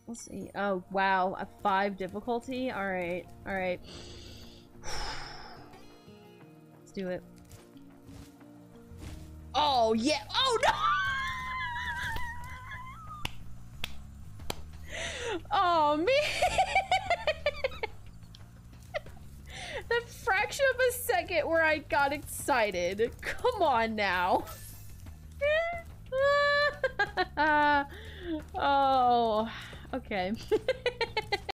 Let's see. Oh, wow. A 5 difficulty? Alright. Alright. Let's do it. Oh, yeah. Oh, no! Oh, man! The fraction of a second where I got excited. Come on now. Oh, okay.